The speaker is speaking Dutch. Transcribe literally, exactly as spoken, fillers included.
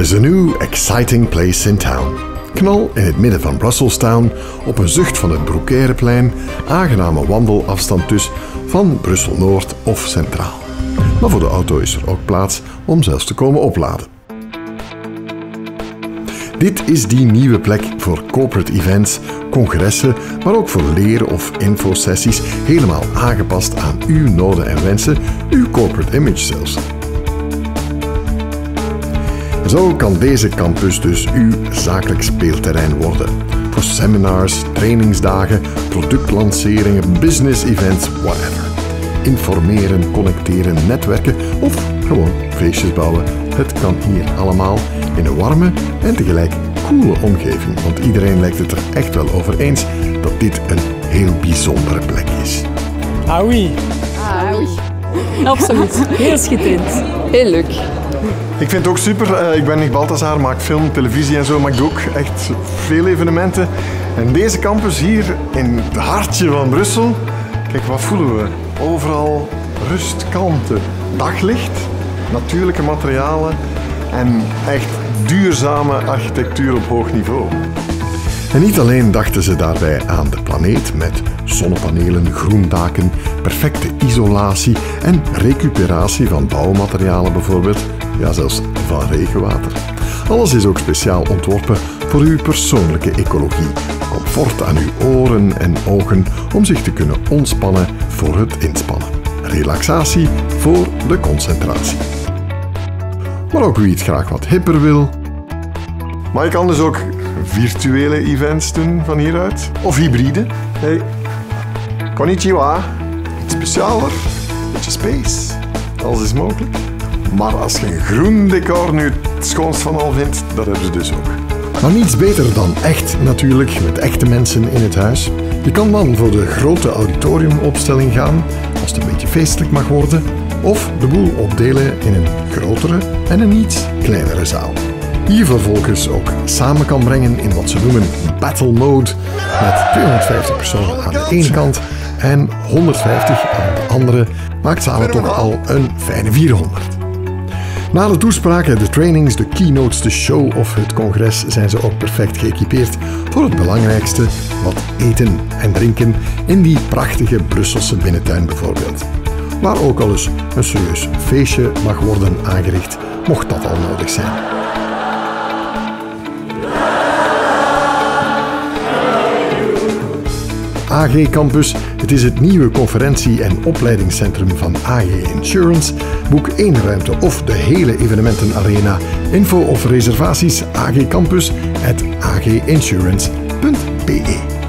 is a new exciting place in town. Knal in het midden van Brusselstown, op een zucht van het Broekerenplein, aangename wandelafstand dus van Brussel-Noord of Centraal. Maar voor de auto is er ook plaats om zelfs te komen opladen. Dit is die nieuwe plek voor corporate events, congressen, maar ook voor leer- of infosessies, helemaal aangepast aan uw noden en wensen, uw corporate image zelfs. Zo kan deze campus dus uw zakelijk speelterrein worden. Voor seminars, trainingsdagen, productlanceringen, business events, whatever. Informeren, connecteren, netwerken of gewoon feestjes bouwen. Het kan hier allemaal in een warme en tegelijk coole omgeving. Want iedereen lijkt het er echt wel over eens dat dit een heel bijzondere plek is. Ah oui. Ah oui. Absoluut. Heel schitterend. Heel leuk. Ik vind het ook super. Ik ben Nick Balthazar, maak film, televisie en zo, maar ik doe ook echt veel evenementen. En deze campus hier in het hartje van Brussel, kijk, wat voelen we? Overal rust, kalmte, daglicht, natuurlijke materialen en echt duurzame architectuur op hoog niveau. En niet alleen dachten ze daarbij aan de planeet met zonnepanelen, groendaken, perfecte isolatie en recuperatie van bouwmaterialen bijvoorbeeld, ja zelfs van regenwater. Alles is ook speciaal ontworpen voor uw persoonlijke ecologie. Comfort aan uw oren en ogen om zich te kunnen ontspannen voor het inspannen. Relaxatie voor de concentratie. Maar ook wie het graag wat hipper wil. Maar je kan dus ook virtuele events doen van hieruit. Of hybride. Hey, konnichiwa. Iets specialer. Beetje space. Alles is mogelijk. Maar als je een groen decor nu het schoonst van al vindt, dat hebben ze dus ook. Maar niets beter dan echt natuurlijk, met echte mensen in het huis. Je kan dan voor de grote auditoriumopstelling gaan, als het een beetje feestelijk mag worden, of de boel opdelen in een grotere en een iets kleinere zaal. Die je vervolgens ook samen kan brengen in wat ze noemen battle mode, met tweehonderdvijftig personen aan de ene kant en honderdvijftig aan de andere, maakt samen toch al een fijne vierhonderd. Na de toespraken, de trainings, de keynotes, de show of het congres zijn ze ook perfect geëquipeerd voor het belangrijkste, wat eten en drinken in die prachtige Brusselse binnentuin bijvoorbeeld. Waar ook al eens een serieus feestje mag worden aangericht, mocht dat al nodig zijn. A G Campus, het is het nieuwe conferentie- en opleidingscentrum van A G Insurance. Boek één ruimte of de hele evenementenarena. Info of reservaties agcampus at aginsurance punt be.